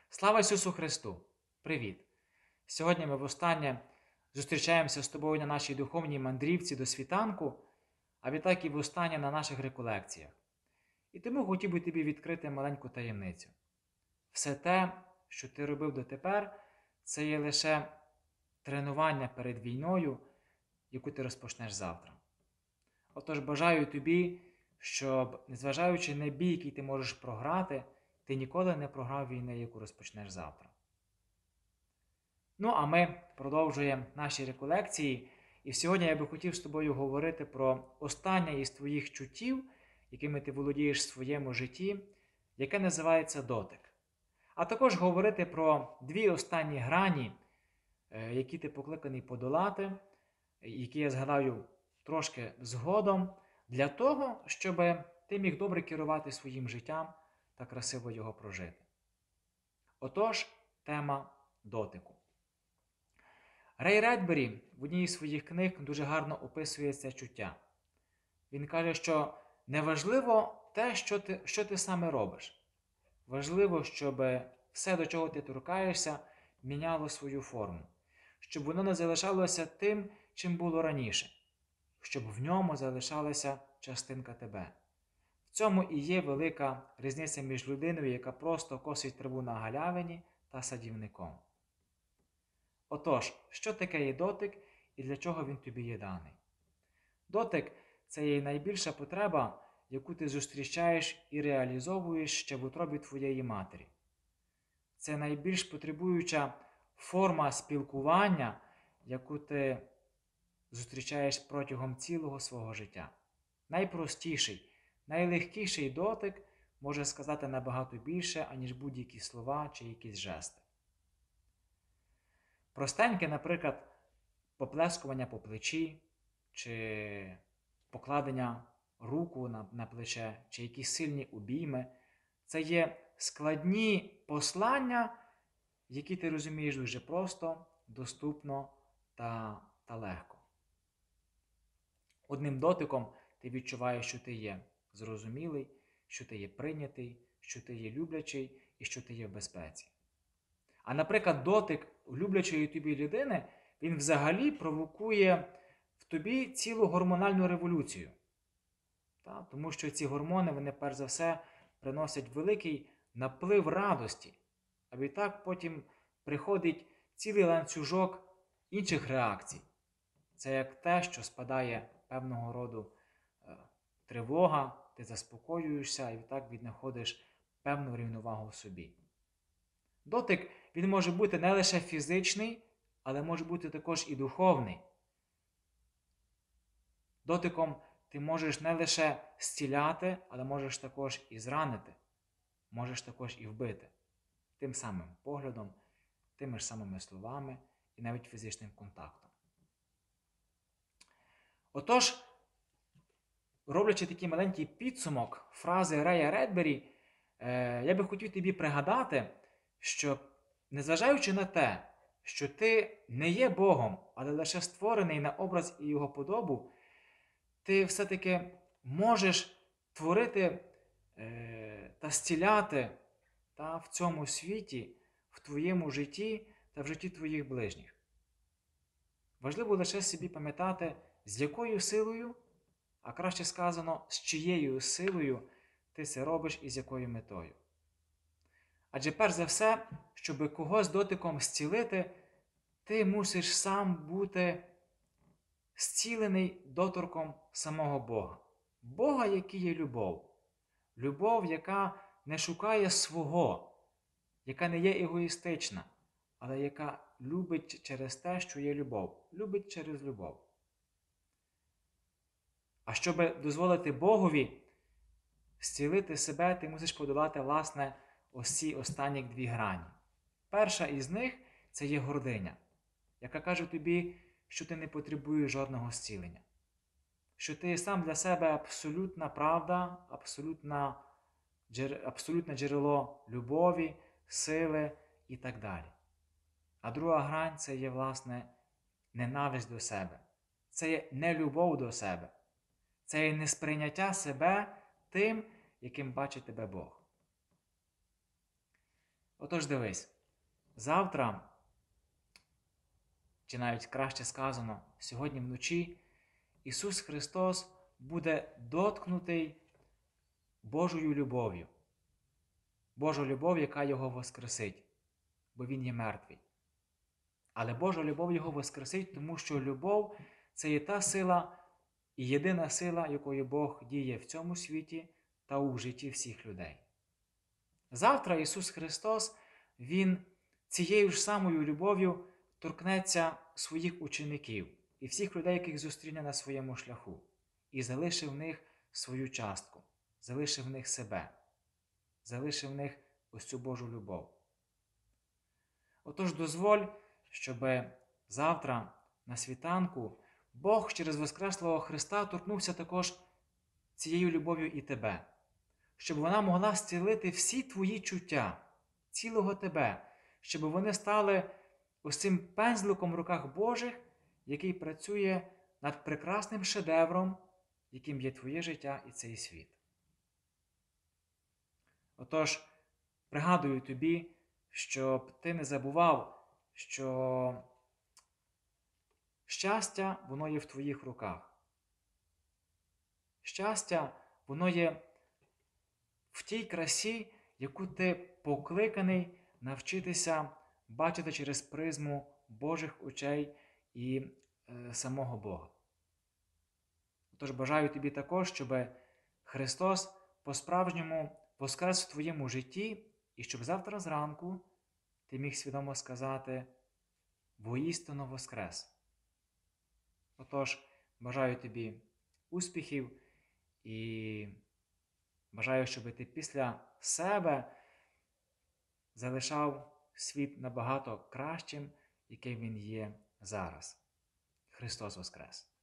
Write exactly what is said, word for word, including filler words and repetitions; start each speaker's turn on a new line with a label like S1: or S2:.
S1: Слава Ісусу Христу! Привіт! Сьогодні ми востаннє зустрічаємося з тобою на нашій духовній мандрівці до світанку, а відтак і востаннє на наших реколекціях. І тому хотів би тобі відкрити маленьку таємницю. Все те, що ти робив дотепер, це є лише тренування перед війною, яку ти розпочнеш завтра. Отож, бажаю тобі, щоб, незважаючи на бій, який ти можеш програти, ти ніколи не програв війни, яку розпочнеш завтра. Ну, а ми продовжуємо наші реколекції. І сьогодні я би хотів з тобою говорити про останнє із твоїх чуттів, якими ти володієш в своєму житті, яке називається дотик. А також говорити про дві останні грані, які ти покликаний подолати, які я згадаю трошки згодом, для того, щоб ти міг добре керувати своїм життям та красиво його прожити. Отож, тема дотику. Рей Бредбері в одній із своїх книг дуже гарно описує це чуття. Він каже, що неважливо те, що ти, що ти саме робиш. Важливо, щоб все, до чого ти торкаєшся, міняло свою форму. Щоб воно не залишалося тим, чим було раніше. Щоб в ньому залишалася частинка тебе. В цьому і є велика різниця між людиною, яка просто косить траву на галявині, та садівником. Отож, що таке є дотик і для чого він тобі є даний? Дотик – це є найбільша потреба, яку ти зустрічаєш і реалізовуєш ще в утробі твоєї матері. Це найбільш потребуюча форма спілкування, яку ти зустрічаєш протягом цілого свого життя. Найпростіший, найлегкіший дотик може сказати набагато більше, аніж будь-які слова чи якісь жести. Простеньке, наприклад, поплескування по плечі, чи покладення руку на, на плече, чи якісь сильні обійми – це є складні послання, які ти розумієш дуже просто, доступно та, та легко. Одним дотиком ти відчуваєш, що ти є зрозумілий, що ти є прийнятий, що ти є люблячий і що ти є в безпеці. А, наприклад, дотик люблячої тобі людини, він взагалі провокує в тобі цілу гормональну революцію. Та? Тому що ці гормони, вони перш за все приносять великий наплив радості. А відтак потім приходить цілий ланцюжок інших реакцій. Це як те, що спадає певного роду е, тривога, ти заспокоюєшся і відтак віднаходиш певну рівновагу в собі. Дотик, він може бути не лише фізичний, але може бути також і духовний. Дотиком ти можеш не лише зціляти, але можеш також і зранити, можеш також і вбити. Тим самим поглядом, тими ж самими словами і навіть фізичним контактом. Отож, роблячи такий маленький підсумок фрази Рея Бредбері, я би хотів тобі пригадати, що, незважаючи на те, що ти не є Богом, але лише створений на образ і його подобу, ти все-таки можеш творити е, та зціляти та, в цьому світі, в твоєму житті та в житті твоїх ближніх. Важливо лише собі пам'ятати, з якою силою, а краще сказано, з чиєю силою ти це робиш і з якою метою. Адже перш за все, щоб когось дотиком зцілити, ти мусиш сам бути зцілений доторком самого Бога. Бога, який є любов. Любов, яка не шукає свого, яка не є егоїстична, але яка любить через те, що є любов. Любить через любов. А щоб дозволити Богові зцілити себе, ти мусиш подолати, власне, ось ці останні дві грані. Перша із них – це є гординя, яка каже тобі, що ти не потребуєш жодного зцілення. Що ти сам для себе абсолютна правда, абсолютна, абсолютне джерело любові, сили і так далі. А друга грань – це є, власне, ненависть до себе. Це є нелюбов до себе. Це є несприйняття себе тим, яким бачить тебе Бог. Отож дивись, завтра, чи навіть краще сказано, сьогодні вночі, Ісус Христос буде доткнутий Божою любов'ю. Божа любов, яка Його воскресить, бо Він є мертвий. Але Божа любов Його воскресить, тому що любов – це є та сила і єдина сила, якою Бог діє в цьому світі та у житті всіх людей. Завтра Ісус Христос, Він цією ж самою любов'ю торкнеться своїх учеників і всіх людей, яких зустріне на своєму шляху, і залишив в них свою частку, залишив в них себе, залишив в них ось цю Божу любов. Отож дозволь, щоб завтра на світанку Бог через Воскреслого Христа торкнувся також цією любов'ю і тебе, щоб вона могла зцілити всі твої чуття, цілого тебе, щоб вони стали ось цим пензликом в руках Божих, який працює над прекрасним шедевром, яким є твоє життя і цей світ. Отож, пригадую тобі, щоб ти не забував, що щастя, воно є в твоїх руках. Щастя, воно є в тій красі, яку ти покликаний навчитися бачити через призму Божих очей і е, самого Бога. Тож бажаю тобі також, щоб Христос по-справжньому воскрес в твоєму житті, і щоб завтра зранку ти міг свідомо сказати: «Воістину воскрес». Отож, бажаю тобі успіхів і бажаю, щоб ти після себе залишав світ набагато кращим, яким він є зараз. Христос воскрес!